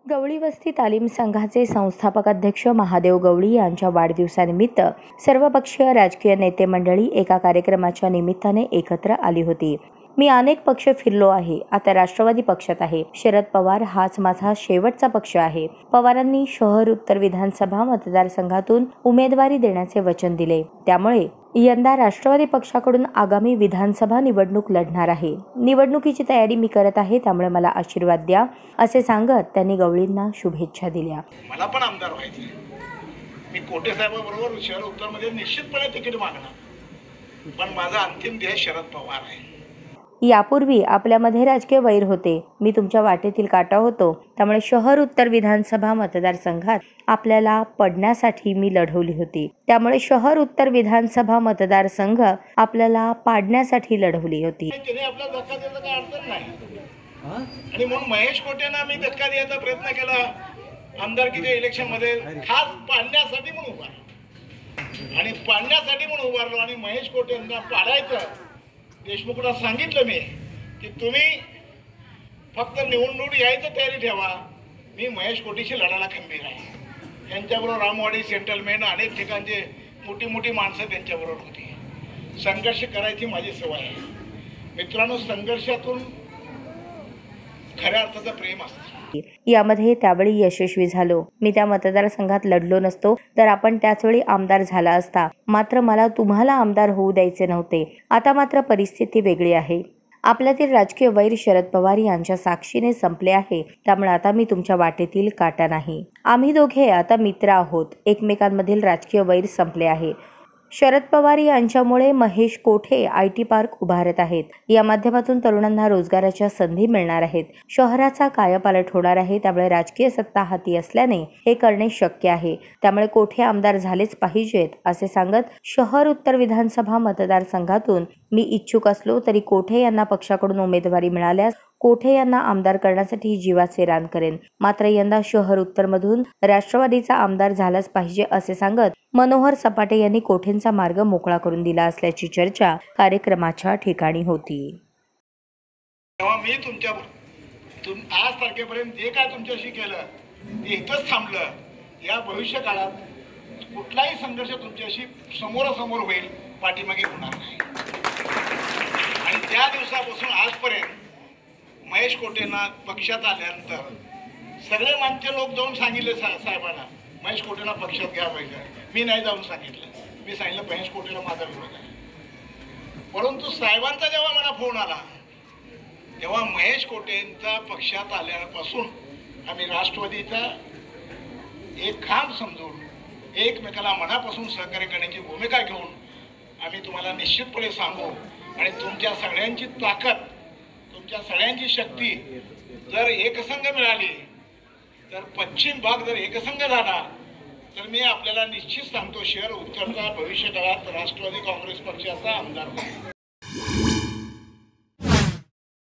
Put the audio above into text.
गवळी वस्ती तालीम संघाचे संस्थापक अध्यक्ष महादेव गवळी यांच्या वाढदिवसानिमित्त सर्वपक्षीय राजकीय नेते मंडळी एका कार्यक्रमाच्या निमित्ताने एकत्र आली होती. मी अनेक पक्ष फिरलो आहे. आता राष्ट्रवादी पक्षात आहे. शरद पवार हाच माझा शेवटचा पक्ष आहे. पवारांनी शहर उत्तर विधानसभा मतदारसंघातून उमेदवारी देण्याचे वचन दिले. त्यामुळे यंदा राष्ट्रवादी पक्षाकडून आगामी विधानसभा निवडणूक लढणार आहे. निवडणुकीची तयारी मी करत आहे, त्यामुळे मला आशीर्वाद द्या, असे सांगत त्यांनी गवळींना शुभेच्छा दिल्या. मला पण आमदार व्हायचे. मी कोटे साहेबांबरोबर शहर उत्तरमध्ये निश्चितपणे तिकीट मागणार, पण माझा अंतिम ध्येय शरद पवार आहे. यापूर्वी आपल्यामध्ये राजकीय वैर होते. मी तुमच्या वाटेतील काटा होतो, त्यामुळे शहर उत्तर विधानसभा मतदारसंघात आपल्याला पडण्यासाठी मी लढवली होती. त्यामुळे शहर उत्तर विधानसभा मतदारसंघ आपल्याला पाडण्यासाठी लढवली होती. त्याने आपला धक्का द्यायचा काही अडचण नाही, आणि म्हणून महेश कोटेंना मी धक्का द्यायचा प्रयत्न केला आमदारकीच्या इलेक्शनमध्ये, खास पाडण्यासाठी म्हणून उभारलो आणि पाडण्यासाठी म्हणून उभारलो. आणि महेश कोटेंना पाडायचं, देशमुखला सांगितलं मी की तुम्ही फक्त निवडणूक यायचं तयारी ठेवा, मी महेश कोटेशी लढायला खंबीर आहे. त्यांच्याबरोबर रामवाडी सेटलमेंट अनेक ठिकाणचे मोठी मोठी माणसं त्यांच्याबरोबर होती. संघर्ष करायची माझी सवय आहे. मित्रांनो, संघर्षातून खऱ्या अर्थाचं प्रेम असतं. यामध्ये त्यावेळी यशस्वी झालो. मी त्या मतदारसंघात लढलो नसतो तर आपण त्याचवेळी आमदार झाला असता. मात्र मला तुम्हाला आमदार होऊ द्यायचे नव्हते. आता मात्र परिस्थिती वेगळी आहे. आपल्यातील राजकीय वैर शरद पवार यांच्या साक्षीने संपले आहे. त्यामुळे आता मी तुमच्या वाटेतील काटा नाही. आम्ही दोघे आता मित्र आहोत. एकमेकांमधील राजकीय वैर संपले आहे. शरद पवार यांच्यामुळे महेश कोठे IT पार्क उभारत आहेत. या माध्यमातून तरुणांना रोजगाराच्या संधी मिळणार आहेत. शहराचा कायापालट होणार आहे. त्यामुळे राजकीय सत्ता हाती असल्याने हे करणे शक्य आहे. त्यामुळे कोठे आमदार झालेच पाहिजेत, असे सांगत शहर उत्तर विधानसभा मतदारसंघातून मी इच्छुक असलो तरी कोठे यांना पक्षाकडून उमेदवारी मिळाल्यास कोठे यांना आमदार करण्यासाठी जीवाचे रान करेन. मात्र यंदा शहर उत्तरमधून राष्ट्रवादीचा आमदार झालाच पाहिजे, असे सांगत मनोहर सपाटे यांनी कोठेंचा मार्ग मोकळा करून दिला असल्याची चर्चा कार्यक्रमाच्या ठिकाणी होती. तेव्हा मी आज तारखेपर्यंत जे काय तुमच्याशी केलं ते इथंच थांबलं. या भविष्य काळात कुठलाही संघर्ष तुमच्याशी समोरासमोर होईल, पाठीमागे होणार नाही. आणि त्या दिवसापासून आजपर्यंत महेश कोटेंना पक्षात आल्यानंतर सगळे मानचे लोक जाऊन सांगितले साहेबांना महेश कोटेंना पक्षात घ्या पाहिजे. मी नाही जाऊन सांगितलं. मी सांगितलं महेश कोटेला माझा विरोध आहे. परंतु साहेबांचा जेव्हा मला फोन आला तेव्हा महेश कोटेंचा पक्षात आल्यापासून आम्ही राष्ट्रवादीचा एक खांब समजून एकमेकाला मनापासून सहकार्य करण्याची भूमिका घेऊन आम्ही तुम्हाला निश्चितपणे सांगू. आणि तुमच्या सगळ्यांची ताकद, तुमच्या सगळ्यांची शक्ती जर एकसंघ मिळाली, तर पश्चिम भाग जर एकसंघ झाला, तर मी आपल्याला निश्चित सांगतो शहर उत्तरचा भविष्य काळात राष्ट्रवादी काँग्रेस पक्षाचा आमदार होईल.